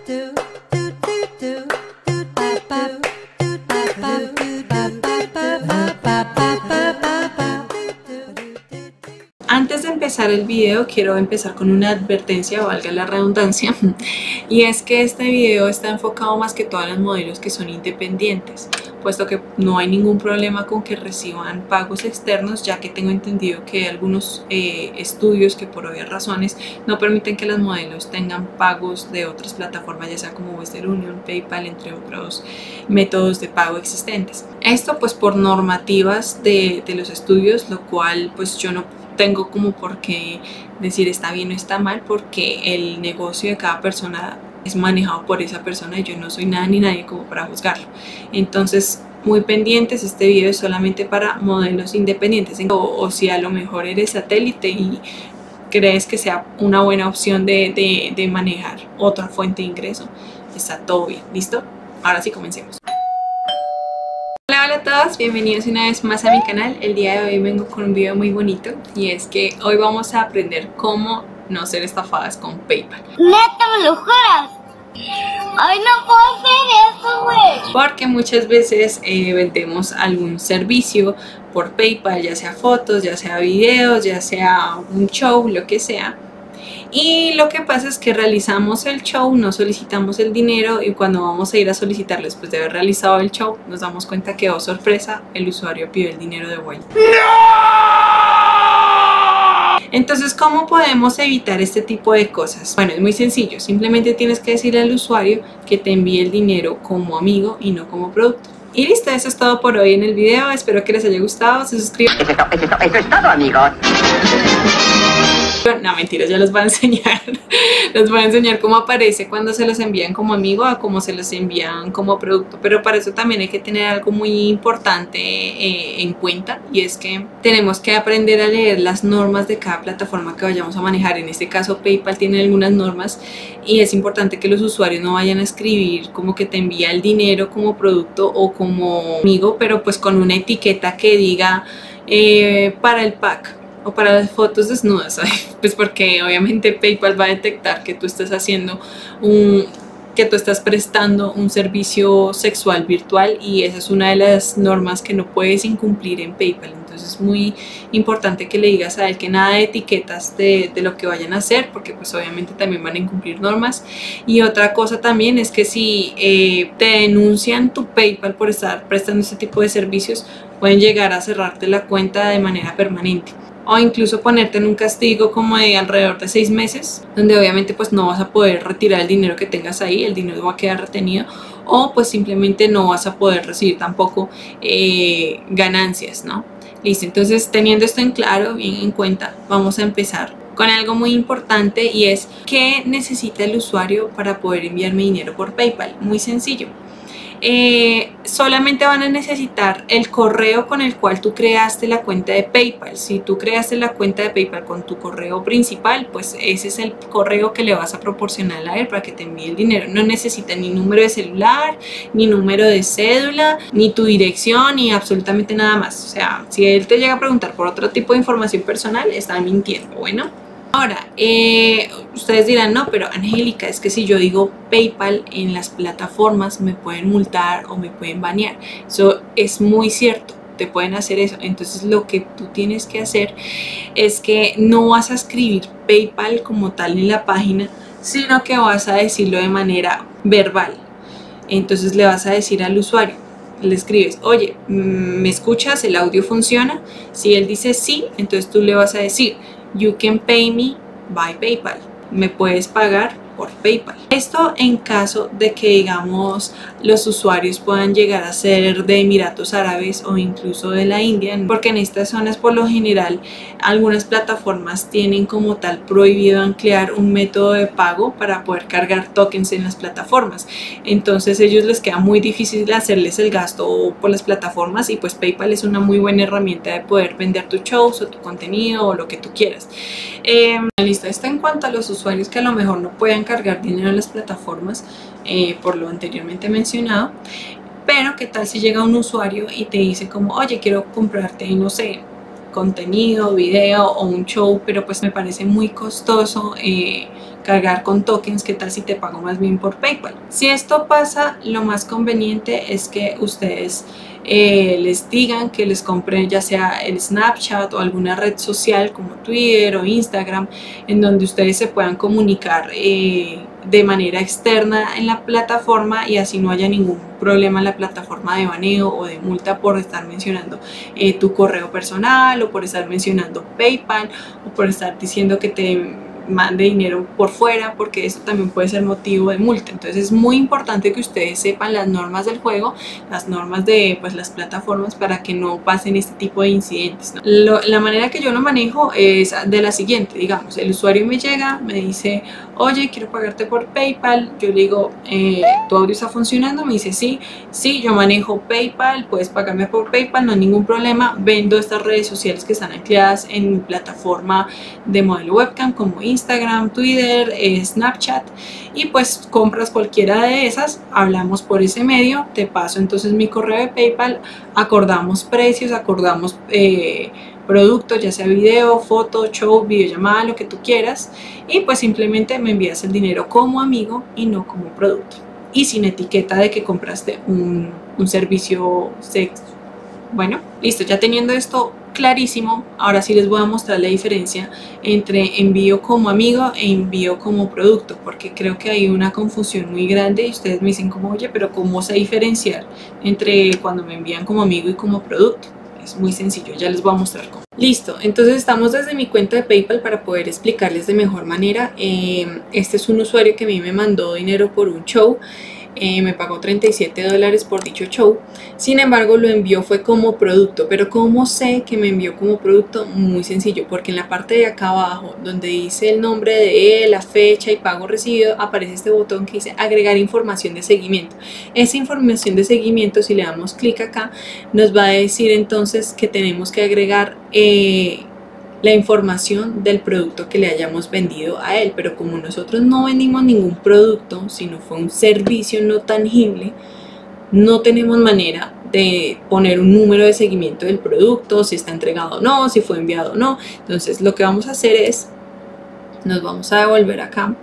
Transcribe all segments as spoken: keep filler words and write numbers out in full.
Antes de empezar el video quiero empezar con una advertencia, valga la redundancia, y es que este video está enfocado más que todo a los modelos que son independientes, puesto que no hay ningún problema con que reciban pagos externos, ya que tengo entendido que hay algunos eh, estudios que por obvias razones no permiten que los modelos tengan pagos de otras plataformas, ya sea como Western Union, PayPal, entre otros métodos de pago existentes. Esto pues por normativas de, de los estudios, lo cual pues yo no tengo como por qué decir está bien o está mal, porque el negocio de cada persona es manejado por esa persona y yo no soy nada ni nadie como para juzgarlo. Entonces muy pendientes, este video es solamente para modelos independientes, o, o si a lo mejor eres satélite y crees que sea una buena opción de, de, de manejar otra fuente de ingreso, está todo bien. ¿Listo? Ahora sí, comencemos. Hola a todos, bienvenidos una vez más a mi canal. El día de hoy vengo con un video muy bonito y es que hoy vamos a aprender cómo no ser estafadas con PayPal. ¿Neta me lo juras? ¡Ay, no puedo hacer eso, güey! Porque muchas veces eh, vendemos algún servicio por PayPal, ya sea fotos, ya sea videos, ya sea un show, lo que sea. Y lo que pasa es que realizamos el show, no solicitamos el dinero y cuando vamos a ir a solicitarlo después de haber realizado el show nos damos cuenta que, oh sorpresa, el usuario pidió el dinero de vuelta. Entonces, ¿cómo podemos evitar este tipo de cosas? Bueno, es muy sencillo, simplemente tienes que decirle al usuario que te envíe el dinero como amigo y no como producto. Y listo, eso es todo por hoy en el video, espero que les haya gustado, se suscriban. Eso es, to eso es, to eso es todo, amigos. No, mentiras, ya les voy a enseñar. Les voy a enseñar cómo aparece cuando se los envían como amigo a cómo se los envían como producto. Pero para eso también hay que tener algo muy importante eh, en cuenta, y es que tenemos que aprender a leer las normas de cada plataforma que vayamos a manejar. En este caso PayPal tiene algunas normas y es importante que los usuarios no vayan a escribir como que te envía el dinero como producto o como amigo, pero pues con una etiqueta que diga eh, para el pack o para las fotos desnudas, ¿sabes? Pues porque obviamente PayPal va a detectar que tú estás haciendo un, que tú estás prestando un servicio sexual virtual, y esa es una de las normas que no puedes incumplir en PayPal. Entonces es muy importante que le digas a él que nada de etiquetas de, de lo que vayan a hacer, porque pues obviamente también van a incumplir normas. Y otra cosa también es que si eh, te denuncian tu PayPal por estar prestando este tipo de servicios, pueden llegar a cerrarte la cuenta de manera permanente, o incluso ponerte en un castigo como de alrededor de seis meses, donde obviamente pues no vas a poder retirar el dinero que tengas ahí, el dinero va a quedar retenido, o pues simplemente no vas a poder recibir tampoco eh, ganancias, ¿no? Listo, entonces teniendo esto en claro, bien en cuenta, vamos a empezar con algo muy importante, y es ¿qué necesita el usuario para poder enviarme dinero por PayPal? Muy sencillo. Eh, solamente van a necesitar el correo con el cual tú creaste la cuenta de PayPal. Si tú creaste la cuenta de PayPal con tu correo principal, pues ese es el correo que le vas a proporcionar a él para que te envíe el dinero. No necesita ni número de celular, ni número de cédula, ni tu dirección, ni absolutamente nada más. O sea, si él te llega a preguntar por otro tipo de información personal, está mintiendo. Bueno, ahora, eh, ustedes dirán, no, pero Angélica, es que si yo digo PayPal en las plataformas me pueden multar o me pueden banear. Eso es muy cierto, te pueden hacer eso. Entonces lo que tú tienes que hacer es que no vas a escribir PayPal como tal en la página, sino que vas a decirlo de manera verbal. Entonces le vas a decir al usuario, le escribes, oye, ¿me escuchas? ¿El audio funciona? Si él dice sí, entonces tú le vas a decir, you can pay me by PayPal. Me puedes pagar por PayPal. Esto en caso de que, digamos, los usuarios puedan llegar a ser de Emiratos Árabes o incluso de la India, porque en estas zonas por lo general algunas plataformas tienen como tal prohibido emplear un método de pago para poder cargar tokens en las plataformas. Entonces a ellos les queda muy difícil hacerles el gasto por las plataformas, y pues PayPal es una muy buena herramienta de poder vender tus shows o tu contenido o lo que tú quieras. Eh, listo, esto en cuanto a los usuarios que a lo mejor no pueden cargar dinero en las plataformas eh, por lo anteriormente mencionado. Pero qué tal si llega un usuario y te dice como, oye, quiero comprarte, no sé, contenido, video o un show, pero pues me parece muy costoso eh, cargar con tokens, ¿qué tal si te pago más bien por PayPal? Si esto pasa, lo más conveniente es que ustedes eh, les digan que les compren ya sea el Snapchat o alguna red social como Twitter o Instagram, en donde ustedes se puedan comunicar eh, de manera externa en la plataforma y así no haya ningún problema en la plataforma de baneo o de multa por estar mencionando eh, tu correo personal o por estar mencionando PayPal o por estar diciendo que te mande dinero por fuera, porque eso también puede ser motivo de multa. Entonces es muy importante que ustedes sepan las normas del juego, las normas de pues, las plataformas, para que no pasen este tipo de incidentes, ¿no? Lo, la manera que yo lo manejo es de la siguiente: digamos, el usuario me llega, me dice, oye, quiero pagarte por PayPal. Yo le digo, eh, ¿tu audio está funcionando? Me dice, sí, sí, yo manejo PayPal, puedes pagarme por PayPal, no hay ningún problema. Vendo estas redes sociales que están ancladas en mi plataforma de modelo webcam como Instagram, Twitter, eh, Snapchat, y pues compras cualquiera de esas, hablamos por ese medio, te paso entonces mi correo de PayPal, acordamos precios, acordamos eh, productos, ya sea video, foto, show, videollamada, lo que tú quieras, y pues simplemente me envías el dinero como amigo y no como producto, y sin etiqueta de que compraste un, un servicio sexo. Bueno, listo, ya teniendo esto clarísimo, ahora sí les voy a mostrar la diferencia entre envío como amigo e envío como producto, porque creo que hay una confusión muy grande y ustedes me dicen como, oye, pero ¿cómo sé diferenciar entre cuando me envían como amigo y como producto? Es muy sencillo, ya les voy a mostrar cómo. Listo, entonces estamos desde mi cuenta de PayPal para poder explicarles de mejor manera. Eh, este es un usuario que a mí me mandó dinero por un show. Eh, me pagó treinta y siete dólares por dicho show. Sin embargo, lo envió fue como producto. Pero ¿cómo sé que me envió como producto? Muy sencillo, porque en la parte de acá abajo, donde dice el nombre de él, la fecha y pago recibido, aparece este botón que dice agregar información de seguimiento. Esa información de seguimiento, si le damos clic acá, nos va a decir entonces que tenemos que agregar eh, la información del producto que le hayamos vendido a él, pero como nosotros no vendimos ningún producto, sino fue un servicio no tangible, no tenemos manera de poner un número de seguimiento del producto, si está entregado o no, si fue enviado o no. Entonces lo que vamos a hacer es, nos vamos a devolver acá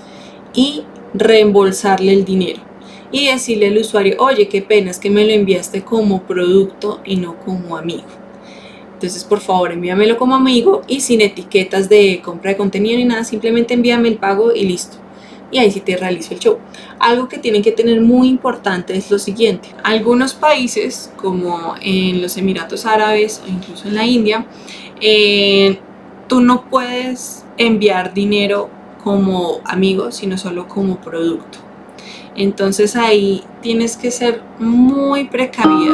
y reembolsarle el dinero y decirle al usuario, oye, qué pena, es que me lo enviaste como producto y no como amigo. Entonces, por favor, envíamelo como amigo y sin etiquetas de compra de contenido ni nada, simplemente envíame el pago y listo. Y ahí sí te realizo el show. Algo que tienen que tener muy importante es lo siguiente. Algunos países, como en los Emiratos Árabes o incluso en la India, eh, tú no puedes enviar dinero como amigo, sino solo como producto. Entonces ahí tienes que ser muy precavida.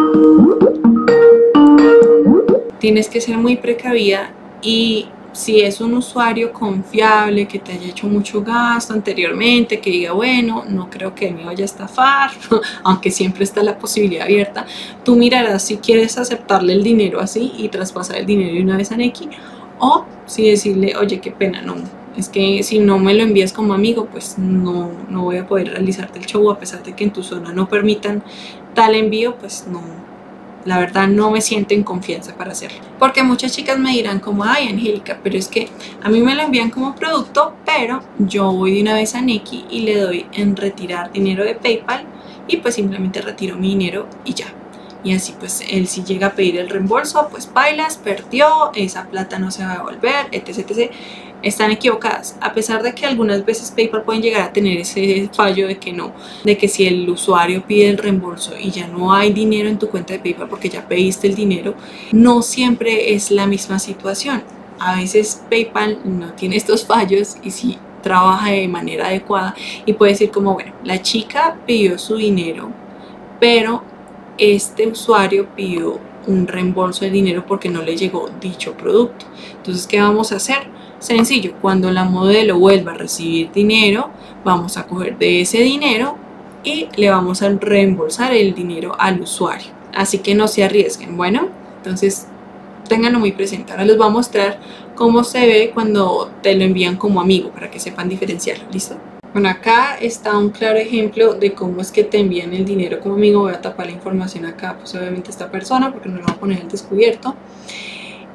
Tienes que ser muy precavida y si es un usuario confiable, que te haya hecho mucho gasto anteriormente, que diga, bueno, no creo que me vaya a estafar, aunque siempre está la posibilidad abierta, tú mirarás si quieres aceptarle el dinero así y traspasar el dinero de una vez a Nequi, o si decirle, oye, qué pena, no, es que si no me lo envías como amigo, pues no, no voy a poder realizarte el show, a pesar de que en tu zona no permitan tal envío, pues no. La verdad no me siento en confianza para hacerlo. Porque muchas chicas me dirán como, ay, Angélica, pero es que a mí me lo envían como producto, pero yo voy de una vez a Nequi y le doy en retirar dinero de PayPal y pues simplemente retiro mi dinero y ya. Y así pues él si llega a pedir el reembolso, pues bailas, perdió, esa plata no se va a devolver, etc, etcétera. Están equivocadas, a pesar de que algunas veces PayPal pueden llegar a tener ese fallo de que no, de que si el usuario pide el reembolso y ya no hay dinero en tu cuenta de PayPal porque ya pediste el dinero, no siempre es la misma situación. A veces PayPal no tiene estos fallos y sí trabaja de manera adecuada y puede decir como, bueno, la chica pidió su dinero, pero este usuario pidió un reembolso de dinero porque no le llegó dicho producto. Entonces, ¿qué vamos a hacer? Sencillo, cuando la modelo vuelva a recibir dinero, vamos a coger de ese dinero y le vamos a reembolsar el dinero al usuario. Así que no se arriesguen. Bueno, entonces ténganlo muy presente. Ahora les voy a mostrar cómo se ve cuando te lo envían como amigo, para que sepan diferenciarlo. ¿Listo? Bueno, acá está un claro ejemplo de cómo es que te envían el dinero como amigo. Voy a tapar la información acá, pues obviamente esta persona, porque no lo voy a poner al descubierto.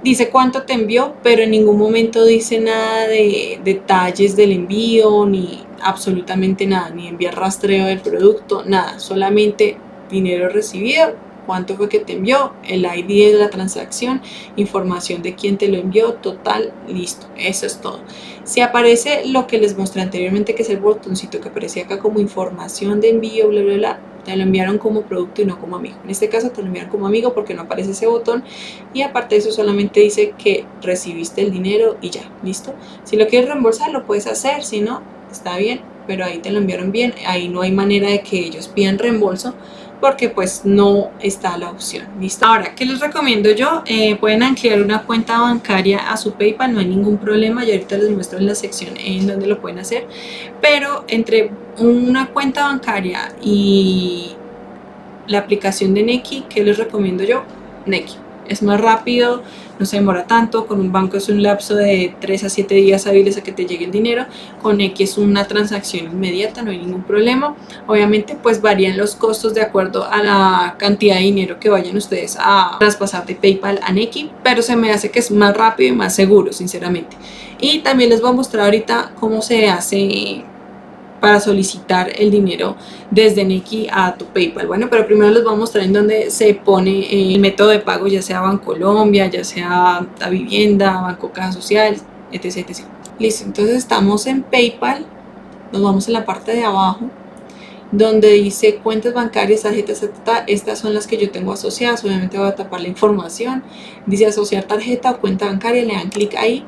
dice cuánto te envió, pero en ningún momento dice nada de detalles del envío, ni absolutamente nada, ni enviar rastreo del producto, nada, solamente dinero recibido, cuánto fue que te envió, el I D de la transacción, información de quién te lo envió, total, listo, eso es todo. Si aparece lo que les mostré anteriormente, que es el botoncito que aparecía acá como información de envío, bla, bla, bla, te lo enviaron como producto y no como amigo. En este caso te lo enviaron como amigo porque no aparece ese botón, y aparte de eso solamente dice que recibiste el dinero y ya, listo. Si lo quieres reembolsar lo puedes hacer, si no, está bien, pero ahí te lo enviaron bien, ahí no hay manera de que ellos pidan reembolso porque pues no está la opción, ¿listo? Ahora, ¿qué les recomiendo yo? Eh, pueden anclar una cuenta bancaria a su PayPal, no hay ningún problema, yo ahorita les muestro en la sección en donde lo pueden hacer, pero entre una cuenta bancaria y la aplicación de Nequi, ¿qué les recomiendo yo? Nequi. Es más rápido, no se demora tanto, con un banco es un lapso de tres a siete días hábiles a que te llegue el dinero, con Nequi es una transacción inmediata, no hay ningún problema. Obviamente pues varían los costos de acuerdo a la cantidad de dinero que vayan ustedes a traspasar de PayPal a Nequi, pero se me hace que es más rápido y más seguro, sinceramente. Y también les voy a mostrar ahorita cómo se hace para solicitar el dinero desde Nequi a tu PayPal. Bueno, pero primero les voy a mostrar en dónde se pone el método de pago, ya sea Bancolombia, ya sea Davivienda, Banco Caja Social, etc, etcétera. Listo, entonces estamos en PayPal, nos vamos a la parte de abajo, donde dice cuentas bancarias, tarjetas, etcétera. Estas son las que yo tengo asociadas, obviamente voy a tapar la información. Dice asociar tarjeta o cuenta bancaria, le dan clic ahí.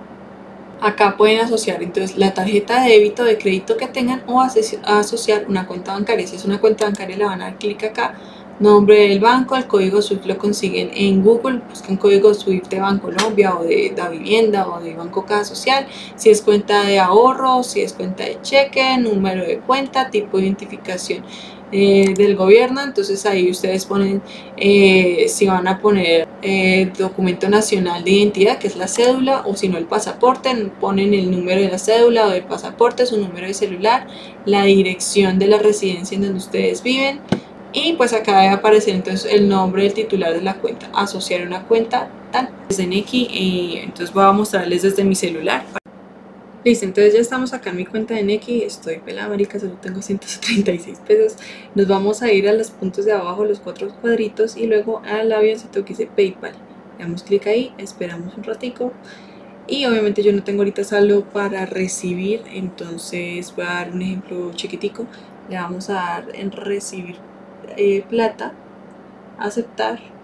Acá pueden asociar entonces la tarjeta de débito o de crédito que tengan o asociar una cuenta bancaria. Si es una cuenta bancaria le van a dar clic acá, nombre del banco, el código SWIFT lo consiguen en Google, buscan código SWIFT de Bancolombia o de Davivienda o de Banco Caja Social. Si es cuenta de ahorro, si es cuenta de cheque, número de cuenta, tipo de identificación Eh, del gobierno, entonces ahí ustedes ponen eh, si van a poner eh, documento nacional de identidad, que es la cédula, o si no el pasaporte, ponen el número de la cédula o del pasaporte, su número de celular, la dirección de la residencia en donde ustedes viven, y pues acá debe aparecer entonces el nombre del titular de la cuenta, asociar una cuenta tal, desde Nequi, eh, entonces voy a mostrarles desde mi celular. Listo, entonces ya estamos acá en mi cuenta de Nequi, estoy pelada marica, solo tengo ciento treinta y seis pesos. Nos vamos a ir a los puntos de abajo, los cuatro cuadritos, y luego al avioncito que dice PayPal. Le damos clic ahí, esperamos un ratico, y obviamente yo no tengo ahorita saldo para recibir, entonces voy a dar un ejemplo chiquitico. Le vamos a dar en recibir eh, plata, aceptar.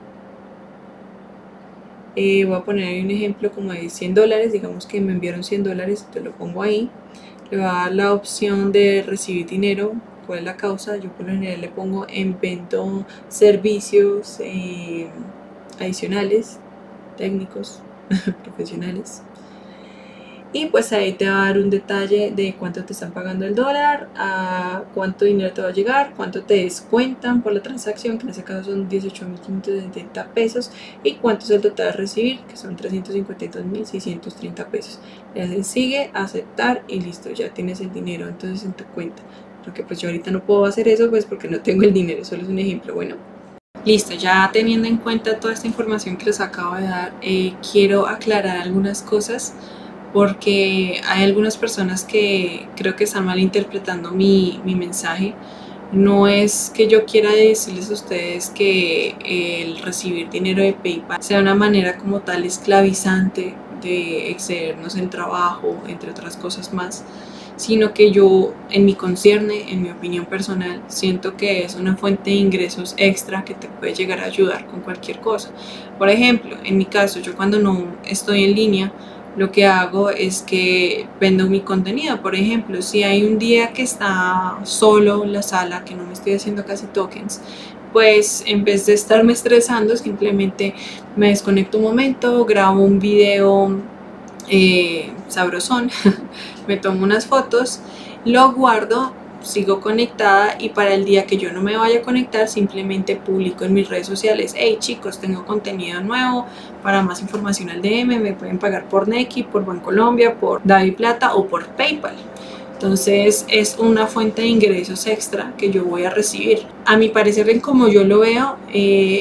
Eh, voy a poner ahí un ejemplo como de cien dólares, digamos que me enviaron cien dólares, te lo pongo ahí. Le voy a dar la opción de recibir dinero, cuál es la causa, yo por lo general le pongo en vendo servicios eh, adicionales, técnicos, profesionales. Y pues ahí te va a dar un detalle de cuánto te están pagando el dólar, a cuánto dinero te va a llegar, cuánto te descuentan por la transacción, que en ese caso son dieciocho mil quinientos setenta pesos, y cuánto es el total a recibir, que son trescientos cincuenta y dos mil seiscientos treinta pesos. Le haces sigue, aceptar y listo, ya tienes el dinero entonces en tu cuenta. Porque pues yo ahorita no puedo hacer eso pues porque no tengo el dinero, solo es un ejemplo. Bueno, listo, ya teniendo en cuenta toda esta información que les acabo de dar, eh, quiero aclarar algunas cosas, porque hay algunas personas que creo que están malinterpretando mi, mi mensaje. No es que yo quiera decirles a ustedes que el recibir dinero de PayPal sea una manera como tal esclavizante de excedernos en trabajo, entre otras cosas más, sino que yo, en mi concierne, en mi opinión personal, siento que es una fuente de ingresos extra que te puede llegar a ayudar con cualquier cosa. Por ejemplo, en mi caso, yo cuando no estoy en línea, lo que hago es que vendo mi contenido. Por ejemplo, si hay un día que está solo la sala, que no me estoy haciendo casi tokens, pues en vez de estarme estresando, simplemente me desconecto un momento, grabo un video eh, sabrosón, me tomo unas fotos, lo guardo, sigo conectada, y para el día que yo no me vaya a conectar simplemente publico en mis redes sociales: hey chicos, tengo contenido nuevo, para más información al D M, me pueden pagar por Nequi, por Bancolombia, por DaviPlata o por PayPal. Entonces es una fuente de ingresos extra que yo voy a recibir. A mi parecer, en como yo lo veo, eh,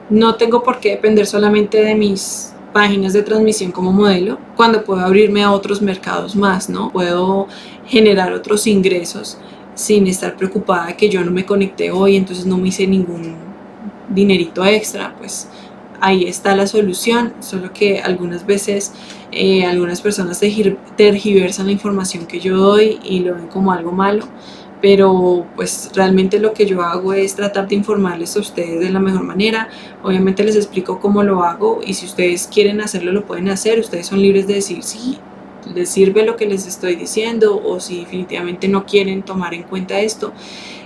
no tengo por qué depender solamente de mis páginas de transmisión como modelo, cuando puedo abrirme a otros mercados más, ¿no? Puedo generar otros ingresos sin estar preocupada que yo no me conecté hoy, entonces no me hice ningún dinerito extra. Pues ahí está la solución, solo que algunas veces eh, algunas personas tergiversan la información que yo doy y lo ven como algo malo, pero pues realmente lo que yo hago es tratar de informarles a ustedes de la mejor manera. Obviamente les explico cómo lo hago y si ustedes quieren hacerlo lo pueden hacer, ustedes son libres de decir si les sirve lo que les estoy diciendo o si definitivamente no quieren tomar en cuenta esto,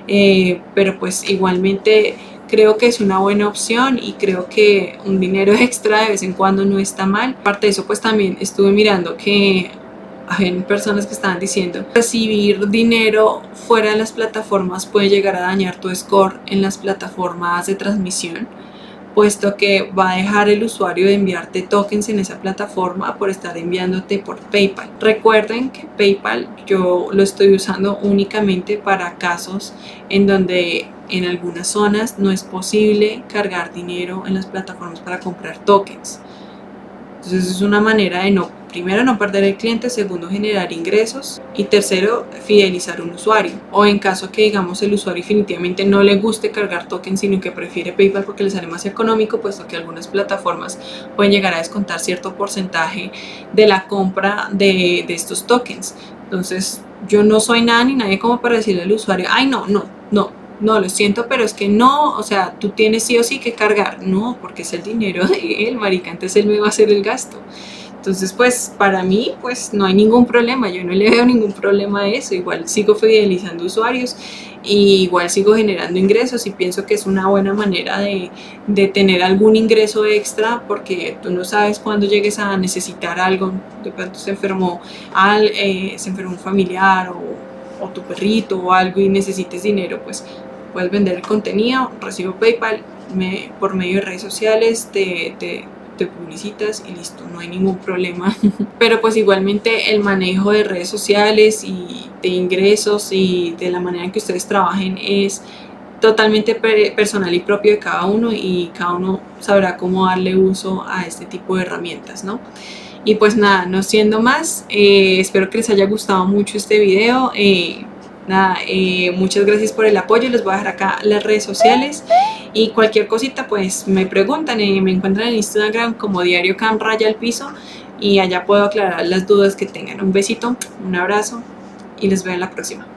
eh, pero pues igualmente creo que es una buena opción y creo que un dinero extra de vez en cuando no está mal. Aparte de eso, pues también estuve mirando que hay personas que estaban diciendo recibir dinero fuera de las plataformas puede llegar a dañar tu score en las plataformas de transmisión, puesto que va a dejar el usuario de enviarte tokens en esa plataforma por estar enviándote por PayPal. Recuerden que PayPal yo lo estoy usando únicamente para casos en donde en algunas zonas no es posible cargar dinero en las plataformas para comprar tokens. Entonces es una manera de no, primero no perder el cliente, segundo generar ingresos y tercero fidelizar un usuario. O en caso que digamos el usuario definitivamente no le guste cargar tokens sino que prefiere PayPal porque le sale más económico, puesto que algunas plataformas pueden llegar a descontar cierto porcentaje de la compra de, de estos tokens. Entonces yo no soy nada ni nadie como para decirle al usuario, ay no, no, no. No, lo siento, pero es que no, o sea, tú tienes sí o sí que cargar. No, porque es el dinero de él, marica, antes él me va a hacer el gasto. Entonces, pues, para mí, pues, no hay ningún problema. Yo no le veo ningún problema a eso. Igual sigo fidelizando usuarios y igual sigo generando ingresos y pienso que es una buena manera de, de tener algún ingreso extra, porque tú no sabes cuándo llegues a necesitar algo. De pronto se enfermó, al, eh, se enfermó un familiar o, o tu perrito o algo y necesites dinero, pues puedes vender el contenido, recibo PayPal, me, por medio de redes sociales te, te, te publicitas y listo, no hay ningún problema. Pero pues igualmente el manejo de redes sociales y de ingresos y de la manera en que ustedes trabajen es totalmente personal y propio de cada uno, y cada uno sabrá cómo darle uso a este tipo de herramientas, ¿no? Y pues nada, no siendo más, eh, espero que les haya gustado mucho este video. Eh, nada, eh, muchas gracias por el apoyo. Les voy a dejar acá las redes sociales y cualquier cosita pues me preguntan. Eh, me encuentran en Instagram como Diario Cam Raya al Piso y allá puedo aclarar las dudas que tengan. Un besito, un abrazo y les veo en la próxima.